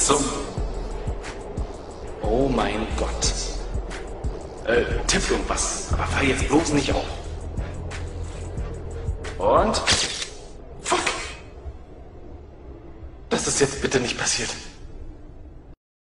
zum... Oh mein Gott. Tipp irgendwas, aber fall jetzt bloß nicht auf. Und... Fuck! Das ist jetzt bitte nicht passiert.